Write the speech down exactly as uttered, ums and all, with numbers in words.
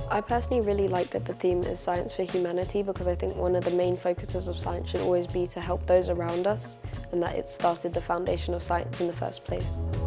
I personally really like that the theme is Science for Humanity, because I think one of the main focuses of science should always be to help those around us, and that it started the foundation of science in the first place.